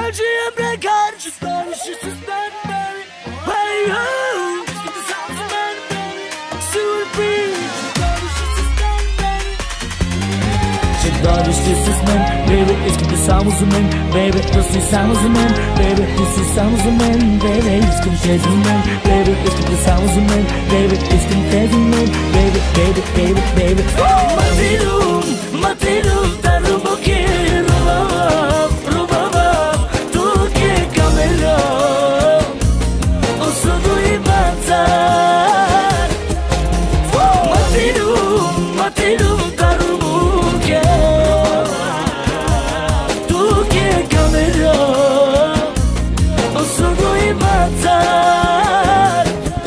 Acıya bırakar şu tanışırsız ben baby. Hey ho, it's the sounds of man baby. Super beat, tanışırsız ben baby. Şu tanışırsız man baby, it's the sounds of man baby. This is sounds of man baby, this is sounds of man baby. It's contagious man baby, it's the sounds of man baby, it's contagious man baby, baby, baby, baby. Matilum, Matilum, tarumo que rubabab, rubabab, tu que camelo, oso do imatar. Matilum, Matilum, tarumo que, tu que camelo, oso do imatar.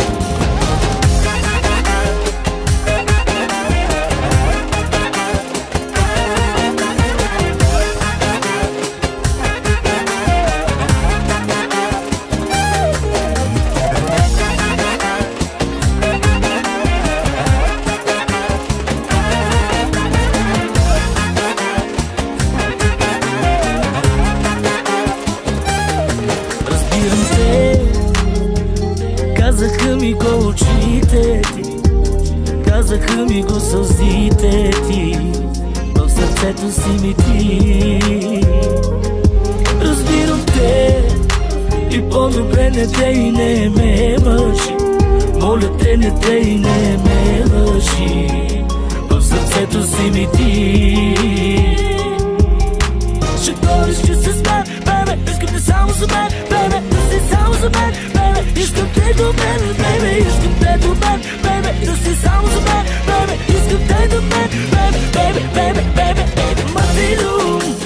Казаха ми го очите ти, казаха ми го сълзите ти, в сърцето си ми ти. Разбирам те и по-добре не те и не ме мъжи. Моля те, не те и не ме лъжи, в сърцето си ми ти. Ще дойдеш че се с мен, бебе, искам те само за мен, бебе, да си само за мен, бебе. Искам те до мен, бебе, искам те до мен, бебе, да си само за мен, бебе. Искам те до мен, бебе, бебе, бебе, бебе, бебе. Matilum,